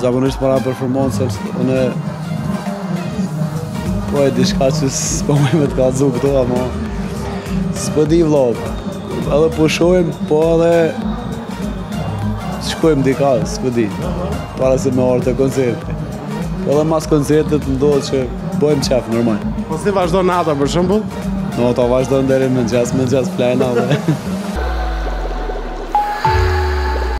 zakonisht para performancës, unë po e diçka që s'po me të kallëzu këto, ama s'po di vlla. Edhe po shohim, po edhe shkojmë dika, s'po di, para se me orë të koncerti. Po edhe mas koncertit ndodhë që bojmë qef, normal. Po si vazhdo nata për shembull? Nota vazhdojnë deri mëngjes plena dhe